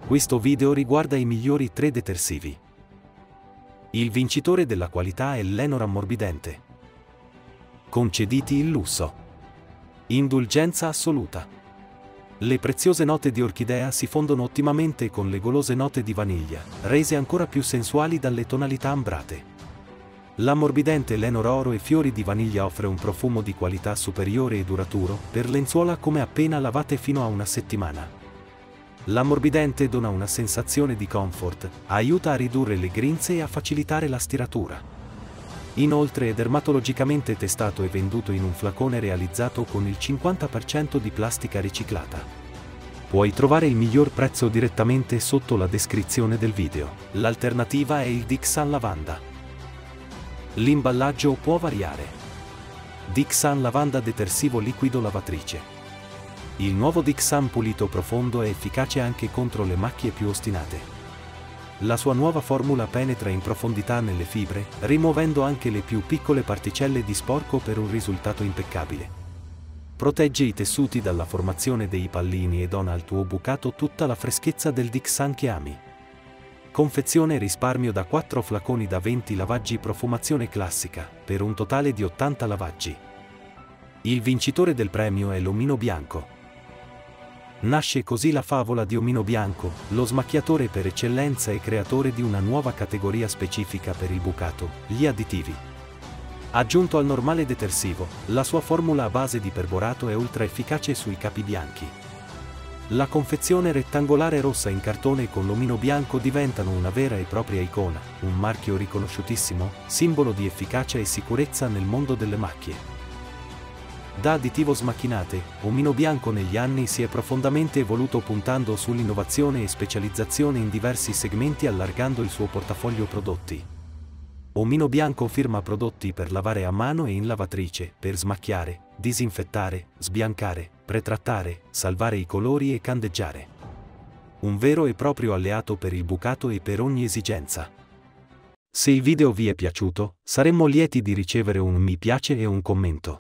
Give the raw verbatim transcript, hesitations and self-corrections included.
Questo video riguarda i migliori tre detersivi. Il vincitore della qualità è l'Enor ammorbidente. Concediti il lusso. Indulgenza assoluta. Le preziose note di orchidea si fondono ottimamente con le golose note di vaniglia, rese ancora più sensuali dalle tonalità ambrate. L'ammorbidente Lenor oro e fiori di vaniglia offre un profumo di qualità superiore e duraturo per lenzuola come appena lavate fino a una settimana. L'ammorbidente dona una sensazione di comfort, aiuta a ridurre le grinze e a facilitare la stiratura. Inoltre è dermatologicamente testato e venduto in un flacone realizzato con il cinquanta per cento di plastica riciclata. Puoi trovare il miglior prezzo direttamente sotto la descrizione del video. L'alternativa è il Dixan Lavanda. L'imballaggio può variare. Dixan Lavanda detersivo liquido lavatrice. Il nuovo Dixan pulito profondo è efficace anche contro le macchie più ostinate. La sua nuova formula penetra in profondità nelle fibre, rimuovendo anche le più piccole particelle di sporco per un risultato impeccabile. Protegge i tessuti dalla formazione dei pallini e dona al tuo bucato tutta la freschezza del Dixan che ami. Confezione risparmio da quattro flaconi da venti lavaggi profumazione classica, per un totale di ottanta lavaggi. Il vincitore del premio è l'Omino Bianco. Nasce così la favola di Omino Bianco, lo smacchiatore per eccellenza e creatore di una nuova categoria specifica per il bucato, gli additivi. Aggiunto al normale detersivo, la sua formula a base di perborato è ultra efficace sui capi bianchi. La confezione rettangolare rossa in cartone con l'Omino Bianco diventano una vera e propria icona, un marchio riconosciutissimo, simbolo di efficacia e sicurezza nel mondo delle macchie. Da additivo smacchinate, Omino Bianco negli anni si è profondamente evoluto puntando sull'innovazione e specializzazione in diversi segmenti allargando il suo portafoglio prodotti. Omino Bianco firma prodotti per lavare a mano e in lavatrice, per smacchiare, disinfettare, sbiancare, pretrattare, salvare i colori e candeggiare. Un vero e proprio alleato per il bucato e per ogni esigenza. Se il video vi è piaciuto, saremmo lieti di ricevere un mi piace e un commento.